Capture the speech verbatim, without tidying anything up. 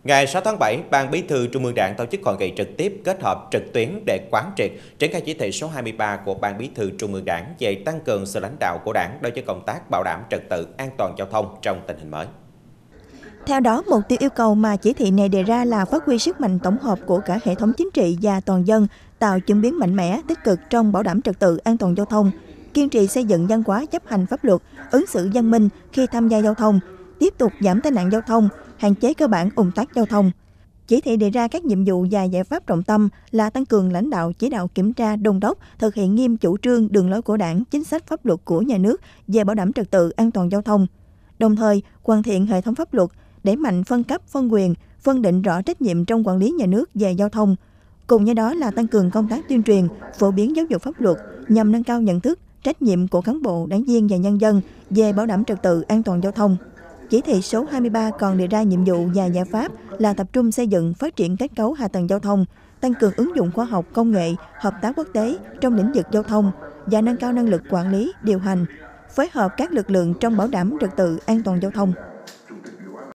Ngày sáu tháng bảy, Ban Bí thư Trung ương Đảng tổ chức hội nghị trực tiếp kết hợp trực tuyến để quán triệt triển khai chỉ thị số hai mươi ba của Ban Bí thư Trung ương Đảng về tăng cường sự lãnh đạo của Đảng đối với công tác bảo đảm trật tự an toàn giao thông trong tình hình mới. Theo đó, mục tiêu yêu cầu mà chỉ thị này đề ra là phát huy sức mạnh tổng hợp của cả hệ thống chính trị và toàn dân, tạo chuyển biến mạnh mẽ, tích cực trong bảo đảm trật tự an toàn giao thông, kiên trì xây dựng văn hóa chấp hành pháp luật, ứng xử văn minh khi tham gia giao thông, tiếp tục giảm tai nạn giao thông, hạn chế cơ bản ùn tắc giao thông. Chỉ thị đề ra các nhiệm vụ và giải pháp trọng tâm là tăng cường lãnh đạo chỉ đạo kiểm tra, đôn đốc, thực hiện nghiêm chủ trương, đường lối của Đảng, chính sách pháp luật của nhà nước về bảo đảm trật tự an toàn giao thông. Đồng thời, hoàn thiện hệ thống pháp luật, đẩy mạnh phân cấp, phân quyền, phân định rõ trách nhiệm trong quản lý nhà nước về giao thông. Cùng với đó là tăng cường công tác tuyên truyền, phổ biến giáo dục pháp luật nhằm nâng cao nhận thức, trách nhiệm của cán bộ, đảng viên và nhân dân về bảo đảm trật tự an toàn giao thông. Chỉ thị số hai mươi ba còn đề ra nhiệm vụ và giải pháp là tập trung xây dựng, phát triển kết cấu hạ tầng giao thông, tăng cường ứng dụng khoa học công nghệ, hợp tác quốc tế trong lĩnh vực giao thông và nâng cao năng lực quản lý, điều hành, phối hợp các lực lượng trong bảo đảm trật tự an toàn giao thông.